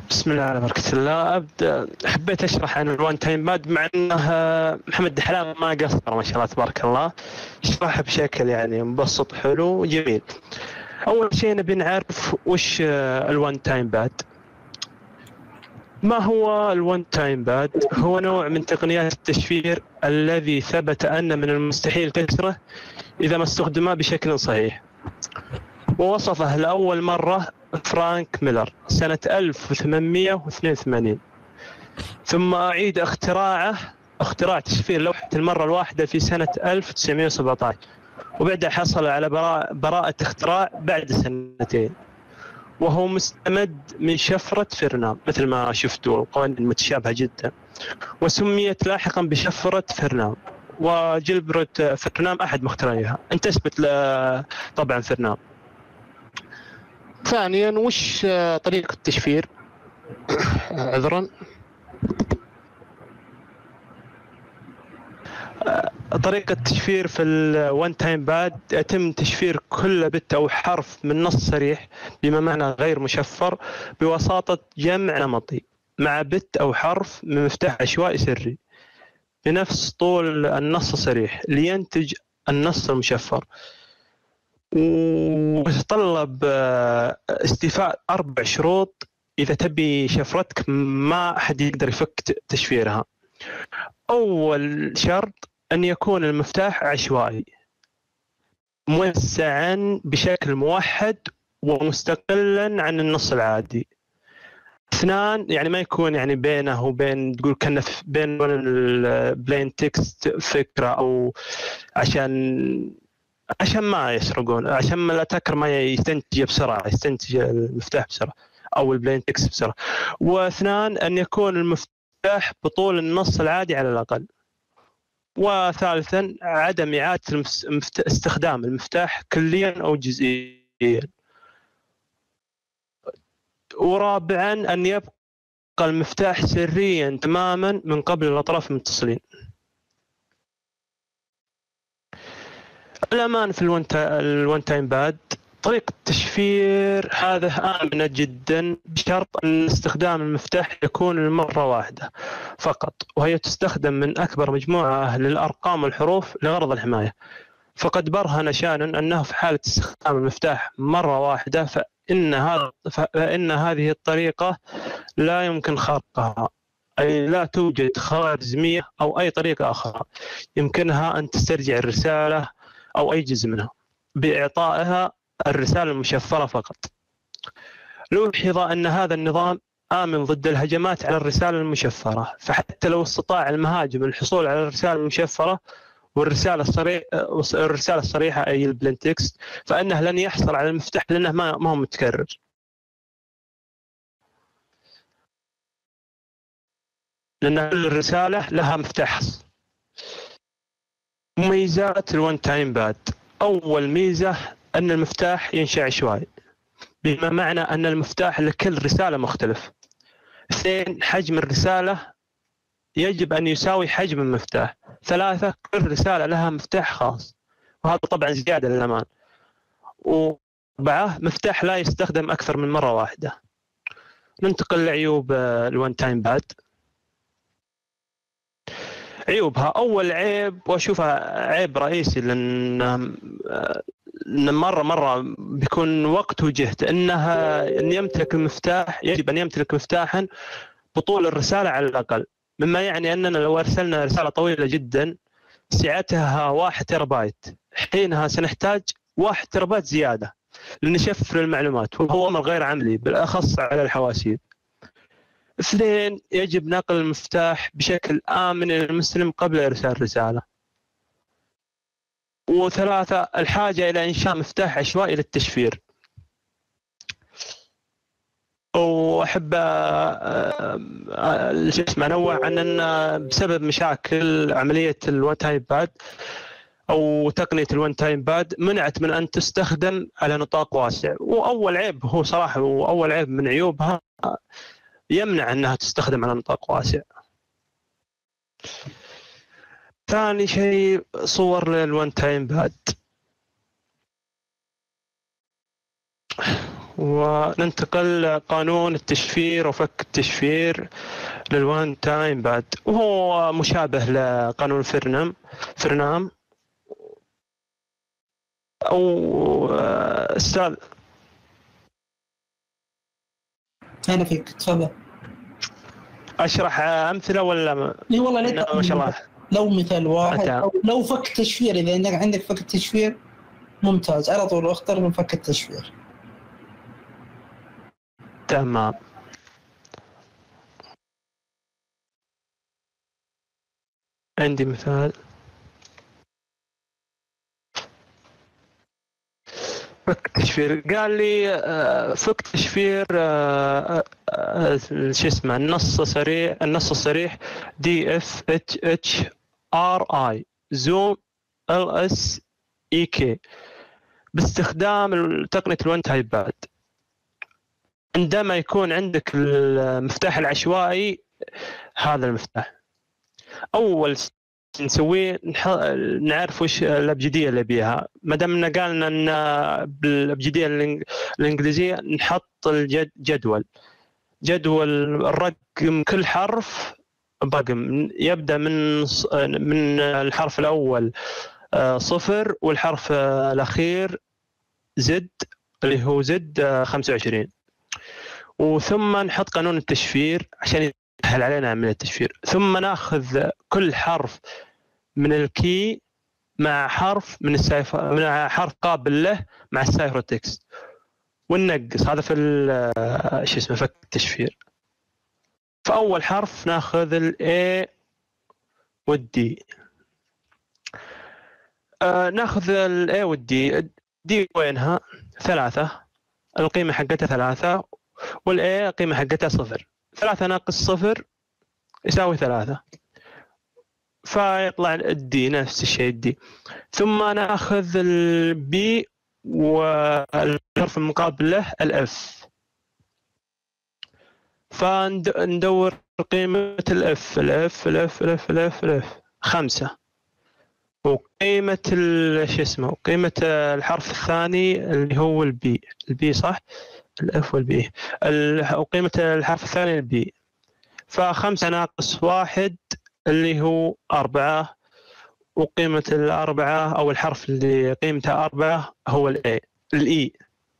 بسم الله على بركة الله. أبدأ حبيت أشرح عن الوان تايم باد، مع أنه محمد دحلان ما قصر ما شاء الله تبارك الله، يشرحها بشكل يعني مبسط حلو وجميل. أول شيء نبي نعرف وش الوان تايم باد. ما هو الوان تايم باد؟ هو نوع من تقنيات التشفير الذي ثبت أن من المستحيل كسره إذا ما استخدم بشكل صحيح، ووصفه لأول مرة فرانك ميلر سنة 1882، ثم أعيد اختراع تشفير لوحة المرة الواحدة في سنة 1917، وبعدها حصل على براءة اختراع بعد سنتين، وهو مستمد من شفرة فرنام مثل ما شفتوا، القوانين متشابهة جدا، وسميت لاحقا بشفرة فرنام. وجلبرة فرنام أحد مخترعيها، انتسبت طبعا فرنام. ثانيا، وش طريقة التشفير؟ عذرا. طريقة التشفير في الوان تايم باد يتم تشفير كل بت أو حرف من نص صريح بما معنى غير مشفر بواسطة جمع نمطي مع بت أو حرف من مفتاح عشوائي سري بنفس طول النص الصريح لينتج النص المشفر. ويتطلب استيفاء 4 شروط إذا تبي شفرتك ما أحد يقدر يفك تشفيرها. أول شرط أن يكون المفتاح عشوائي موزعا بشكل موحد ومستقلا عن النص العادي. 2، يعني ما يكون يعني بينه وبين تقول كأنه بين البلين تكست فكرة، أو عشان ما يسرقون، عشان ما الاتاكر ما يستنتج بسرعة، يستنتج المفتاح بسرعة أو البلين تكست بسرعة. و2، أن يكون المفتاح بطول النص العادي على الأقل. وثالثا، عدم إعادة استخدام المفتاح كليا أو جزئيا. ورابعا، أن يبقى المفتاح سريا تماما من قبل الأطراف المتصلين. الأمان في الوان تايم باد. طريقة التشفير هذا آمنة جدا بشرط أن استخدام المفتاح يكون لمرة واحدة فقط، وهي تستخدم من أكبر مجموعة للأرقام والحروف لغرض الحماية. فقد برهن شانون أنه في حالة استخدام المفتاح مرة واحدة فإن هذه الطريقة لا يمكن خرقها، أي لا توجد خوارزمية أو أي طريقة أخرى يمكنها أن تسترجع الرسالة أو أي جزء منها بإعطائها الرسالة المشفرة فقط. لوحظ أن هذا النظام آمن ضد الهجمات على الرسالة المشفرة، فحتى لو استطاع المهاجم الحصول على الرسالة المشفرة والرسالة الصريحة أي البلين تكست، فإنه لن يحصل على المفتاح لأنه ما هو متكرر، لأن الرسالة لها مفتاح. مميزات الوان تايم باد. أول ميزة أن المفتاح ينشأ عشوائي، بما معنى أن المفتاح لكل رسالة مختلف. 2، حجم الرسالة يجب أن يساوي حجم المفتاح. 3، كل رسالة لها مفتاح خاص، وهذا طبعا زيادة للأمان. و4، مفتاح لا يستخدم أكثر من مرة واحدة. ننتقل لعيوب الوان تايم باد. عيوبها، أول عيب وأشوفها عيب رئيسي لأن مرة بيكون وقت وجهد، أن يمتلك المفتاح، يجب أن يمتلك مفتاحا بطول الرسالة على الأقل، مما يعني أننا لو أرسلنا رسالة طويلة جدا سعتها 1 تيرابايت، حينها سنحتاج 1 تيرابايت زيادة لنشفر المعلومات، وهو أمر غير عملي بالأخص على الحواسيب. 2، يجب نقل المفتاح بشكل آمن إلى المستلم قبل إرسال رسالة. و3، الحاجة إلى إنشاء مفتاح عشوائي للتشفير. وأحب أنوه عن أن بسبب مشاكل عملية الوان تايم باد أو تقنية الوان تايم باد منعت من أن تستخدم على نطاق واسع. وأول عيب هو صراحة، وأول عيب من عيوبها يمنع أنها تستخدم على نطاق واسع. ثاني شيء، صور للوان تايم باد. وننتقل قانون التشفير وفك التشفير للوان تايم باد، وهو مشابه لقانون فرنام أو أستاذ. أنا فيك تفضل. أشرح أمثلة ولا لي والله ما شاء الله لو مثال واحد أو لو فك تشفير، إذا عندك فك التشفير ممتاز، على طول اختار من فك التشفير. تمام. عندي مثال فك تشفير. قال لي فك تشفير شو اسمه النص الصريح DFHRI زوم LSEK باستخدام تقنية الون تايم باد. عندما يكون عندك المفتاح العشوائي، هذا المفتاح أول نسويه نعرف وش الأبجدية اللي بيها. ما دامنا قالنا أن بالأبجدية الإنجليزية نحط جدول الرقم، كل حرف رقم يبدأ من الحرف الأول 0 والحرف الأخير زد اللي هو زد 25. وثم نحط قانون التشفير عشان يسهل علينا عملية التشفير. ثم ناخذ كل حرف من الكي مع حرف من حرف قابل له مع السايفر تكست وننقص. هذا في شو اسمه فك التشفير. فأول حرف ناخذ ال A والدي. ناخذ ال A والدي. دي وينها 3، القيمة حقتها 3، والA قيمة حقتها 0. 3 ناقص 0 يساوي 3، فيطلع الدي نفس الشيء الدي. ثم ناخذ البي والحرف المقابل له الF، فندور قيمة الF 5. وقيمة شو اسمه قيمة الحرف الثاني اللي هو البي صح، الF والبي، وقيمة الحرف الثاني البي. ف5 ناقص 1 اللي هو 4، وقيمة 4 أو الحرف اللي قيمته 4 هو الإي.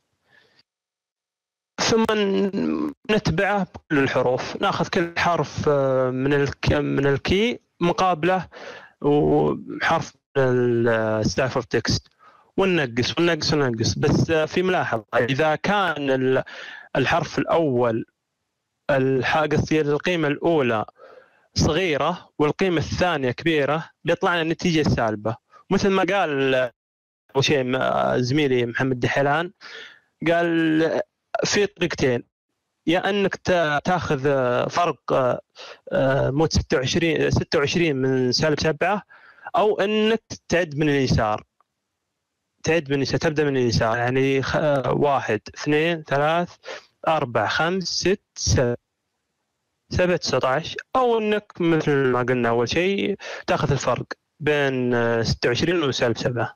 ثم نتبعه بكل الحروف، ناخذ كل حرف من الكي مقابله وحرف السايفر تكست وننقص. بس في ملاحظة، إذا كان الحرف الأول قصدي القيمة الأولى صغيرة والقيمة الثانية كبيرة بيطلع لنا النتيجة سالبة. مثل ما قال زميلي محمد دحلان، قال في طريقتين، يا أنك تأخذ فرق مود 26 من -7، أو أنك تعد من اليسار. تبدأ من اليسار، يعني 1 2 3 4 5 6 7 19، أو أنك مثل ما قلنا أول شيء تأخذ الفرق بين 26 و -7.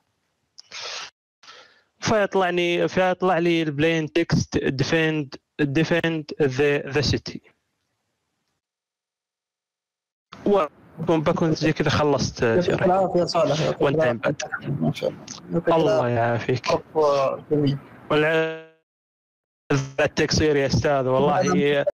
فيطلع لي البلين تكست defend the city. وبكون زي كذا خلصت شرح. وانت بعد ما شاء الله. الله يعافيك. جميل. التقصير يا استاذ والله.